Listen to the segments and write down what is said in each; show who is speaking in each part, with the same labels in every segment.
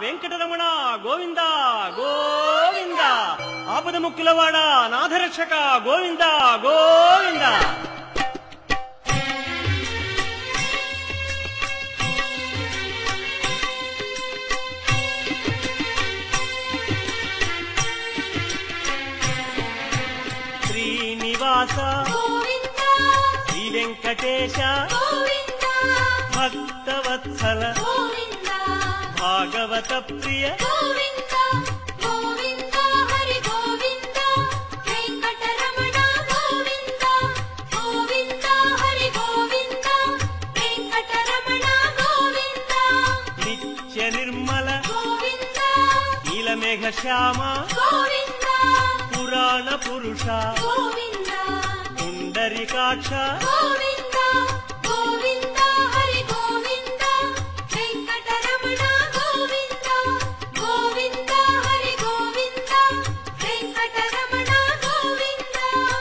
Speaker 1: వెంకటరమణ గోవింద గోవింద ఆపద ముక్కులవాడ నాథరక్షక గోవింద గోవింద. శ్రీనివాస శ్రీ వెంకటేశ భక్తవత్సల భాగవత ప్రియ
Speaker 2: గోవింద గోవింద హరి గోవింద వెంకటరమణ గోవింద గోవింద హరి గోవింద వెంకటరమణ గోవింద
Speaker 1: నిత్య నిర్మల
Speaker 2: గోవింద
Speaker 1: నీలమేఘ శ్యామ
Speaker 2: గోవింద
Speaker 1: పురాణ పురుష
Speaker 2: గోవింద
Speaker 1: పుండరీకాక్ష
Speaker 2: గోవింద గోవింద హరి గోవింద వెంకటరమణ గోవింద గోవింద హరి గోవింద వెంకటరమణ గోవింద.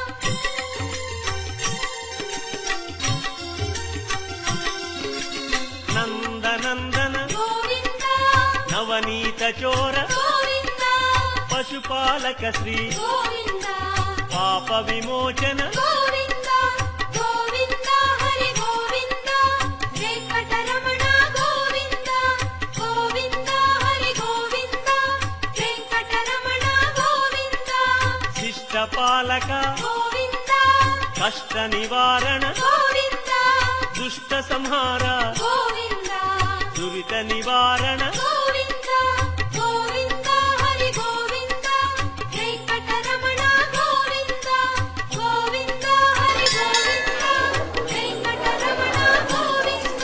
Speaker 1: నందనందన
Speaker 2: గోవింద
Speaker 1: నవనీత చోర
Speaker 2: గోవింద
Speaker 1: పశుపాలక శ్రీ
Speaker 2: గోవింద
Speaker 1: పాప విమోచన
Speaker 2: గోవింద గోవింద హరి గోవింద వెంకటరమణ గోవింద గోవింద హరి గోవింద వెంకటరమణ గోవింద
Speaker 1: శిష్టపాలక
Speaker 2: గోవింద
Speaker 1: కష్ట నివారణ
Speaker 2: గోవింద
Speaker 1: దుష్ట సంహార
Speaker 2: గోవింద
Speaker 1: దురిత నివారణ
Speaker 2: గోవింద గోవింద హరి గోవింద వెంకటరమణ గోవింద గోవింద హరి గోవింద వెంకటరమణ గోవింద.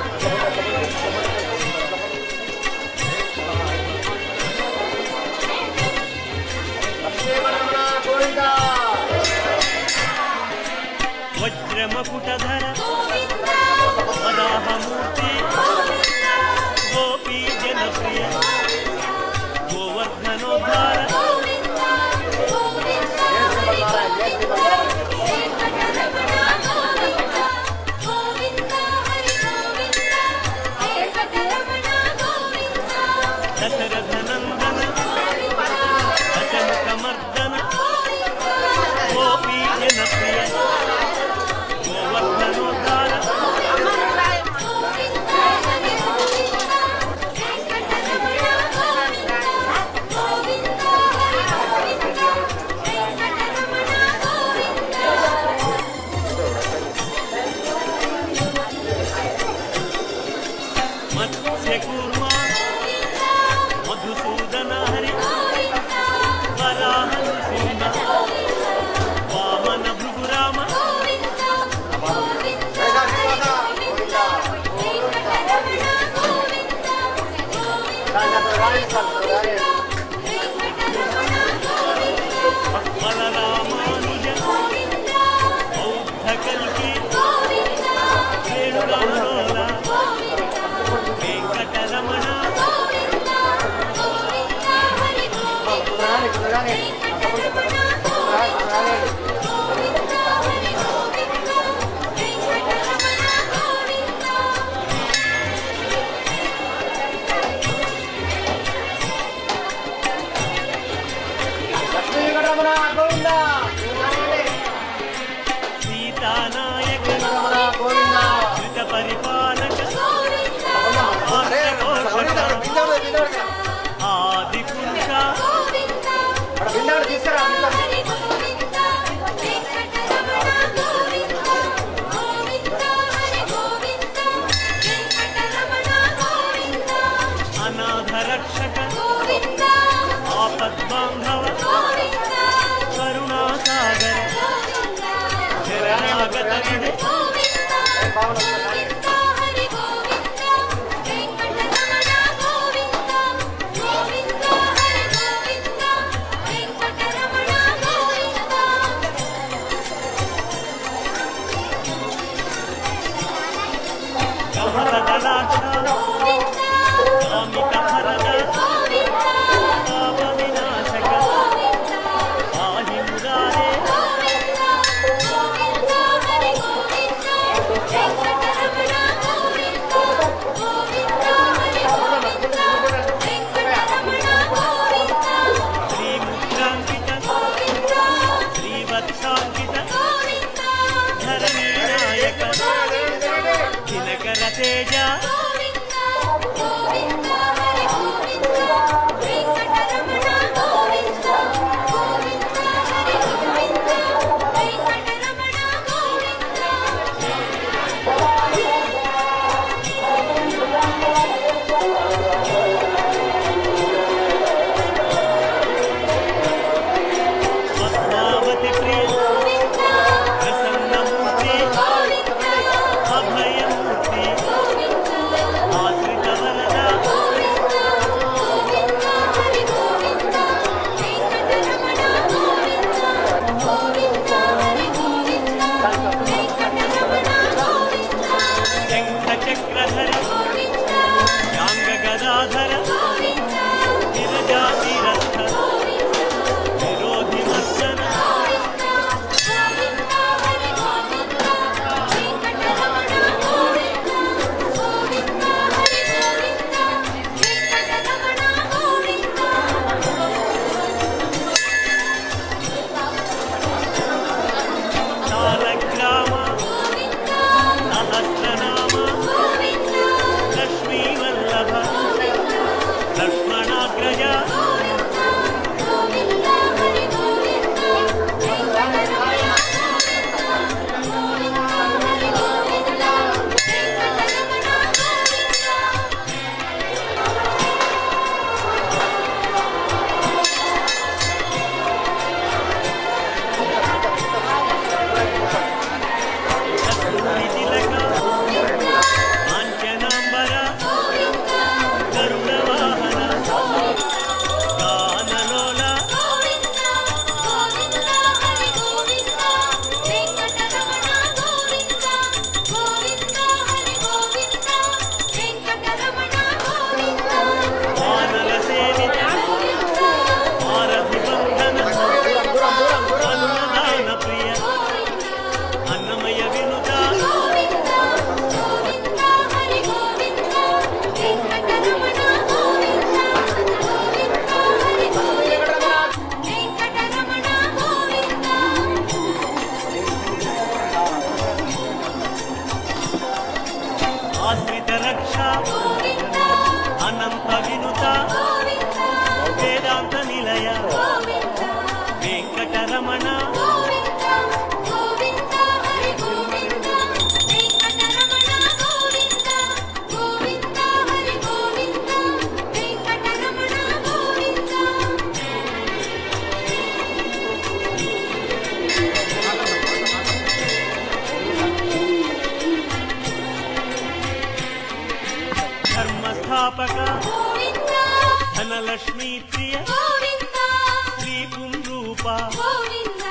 Speaker 1: వజ్రమకుటధర
Speaker 2: గోవింద
Speaker 1: వరాహమూర్తి
Speaker 2: గోవింద
Speaker 1: గోపీ జనప్రియ గోవర్ధనోద్ధార
Speaker 2: గోవింద గోవింద హరి గోవింద వెంకటరమణ గోవింద గోవింద హరి గోవింద వెంకటరమణ గోవింద
Speaker 1: దశరథనందన దశముఖమర్దన గోపీ జనప్రియ గోవర్ధనోద్ధార మత్స్యకూర్మ మధుసూదన హరి వరాహ నృసింహ వామన భృగురామ బలరామానుజ బౌద్ధ కల్కి వేణుగానలోల వెంకటరమణ సీతానాయక యుత పరిపాలక ఆర్షపోషక ఆది పురుష అనాథ రక్షక ఆపద్బాంధవ కరుణాసాగర శరణాగత విడు కమలదళాక్ష కామిత భరద పాప వినాశక పాహి మురారే
Speaker 2: వెంకటరమణ
Speaker 1: లక్ష్మీ ప్రియ
Speaker 2: గోవింద
Speaker 1: శ్రీ పుంరూప
Speaker 2: గోవింద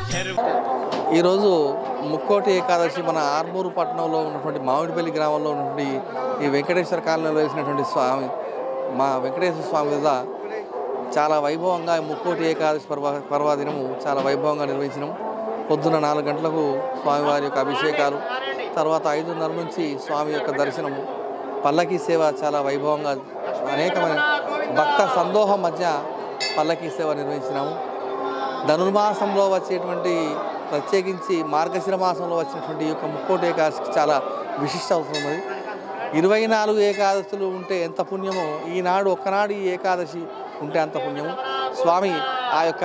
Speaker 3: ఈరోజు ముక్కోటి ఏకాదశి మన ఆర్మూరు పట్టణంలో ఉన్నటువంటి మామిడిపల్లి గ్రామంలో ఉన్నటువంటి ఈ వెంకటేశ్వర కాలనీలో వేసినటువంటి స్వామి మా వెంకటేశ్వర స్వామి మీద చాలా వైభవంగా ముక్కోటి ఏకాదశి పర్వదినము చాలా వైభవంగా నిర్వహించినాం. పొద్దున 4 గంటలకు స్వామివారి యొక్క అభిషేకాలు, తర్వాత 5:30 నుంచి స్వామి యొక్క దర్శనము, పల్లకీ సేవ చాలా వైభవంగా అనేకమైన భక్త సందోహం మధ్య పల్లకీ సేవ నిర్వహించినాము. ధనుర్మాసంలో వచ్చేటువంటి ప్రత్యేకించి మార్గశిర మాసంలో వచ్చినటువంటి ఈ యొక్క ముక్కోటి ఏకాదశికి చాలా విశిష్ట అవసరం ఉంది. 24 ఏకాదశులు ఉంటే ఎంత పుణ్యమో ఈనాడు ఒక్కనాడు ఈ ఏకాదశి ఉంటే అంత పుణ్యము. స్వామి ఆ యొక్క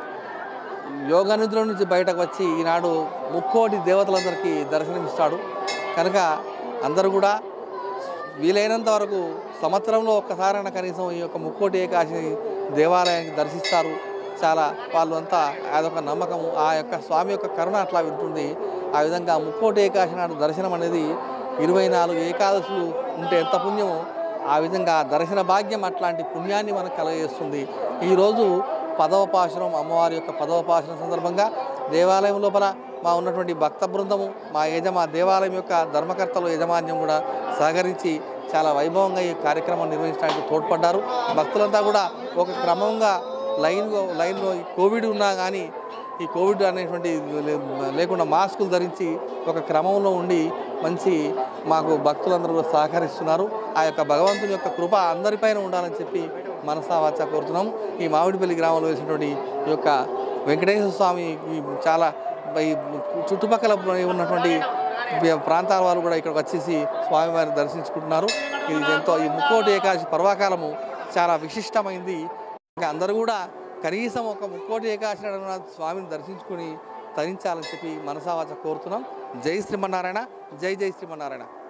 Speaker 3: యోగ నిద్ర నుంచి బయటకు వచ్చి ఈనాడు ముక్కోటి దేవతలందరికీ దర్శనమిస్తాడు. కనుక అందరూ కూడా వీలైనంత వరకు సంవత్సరంలో ఒక్కసారైనా కనీసం ఈ యొక్క ముక్కోటి ఏకాదశి దేవాలయానికి దర్శిస్తారు. చాలా వాళ్ళు అంతా అదొక నమ్మకము, ఆ యొక్క స్వామి యొక్క కరుణ అట్లా వింటుంది. ఆ విధంగా ముక్కోటి ఏకాదశి నాడు దర్శనం అనేది 24 ఏకాదశులు ఉంటే ఎంత పుణ్యమో ఆ విధంగా దర్శన భాగ్యం అట్లాంటి పుణ్యాన్ని మనకు కలగజేస్తుంది. ఈరోజు 10వ పాశురం, అమ్మవారి యొక్క 10వ పాశురం సందర్భంగా దేవాలయం లోపల మా ఉన్నటువంటి భక్త బృందము, మా దేవాలయం యొక్క ధర్మకర్తలు, యజమాన్యం కూడా సహకరించి చాలా వైభవంగా ఈ కార్యక్రమం నిర్వహించడానికి తోడ్పడ్డారు. భక్తులంతా కూడా ఒక క్రమంగా లైన్లో కోవిడ్ ఉన్నా కానీ ఈ కోవిడ్ అనేటువంటి లేకుండా మాస్కులు ధరించి ఒక క్రమంలో ఉండి మంచి మాకు భక్తులందరూ కూడా సహకరిస్తున్నారు. ఆ యొక్క భగవంతుని యొక్క కృప అందరిపైన ఉండాలని చెప్పి మనసా వాచా కోరుతున్నాము. ఈ మామిడిపల్లి గ్రామంలో వేసినటువంటి ఈ యొక్క వెంకటేశ్వర స్వామి చాలా ఈ చుట్టుపక్కల ఉన్నటువంటి ప్రాంతాల వాళ్ళు కూడా ఇక్కడికి వచ్చేసి స్వామివారిని దర్శించుకుంటున్నారు. ఇది ఎంతో ఈ ముక్కోటి ఏకాదశి పర్వకాలము చాలా విశిష్టమైంది. అందరూ కూడా కనీసం ఒక ముక్కోటి ఏకాదశి నాడు స్వామిని దర్శించుకుని తరించాలని చెప్పి మనసావాచ కోరుతున్నాం. జై శ్రీమన్నారాయణ, జై జై శ్రీమన్నారాయణ.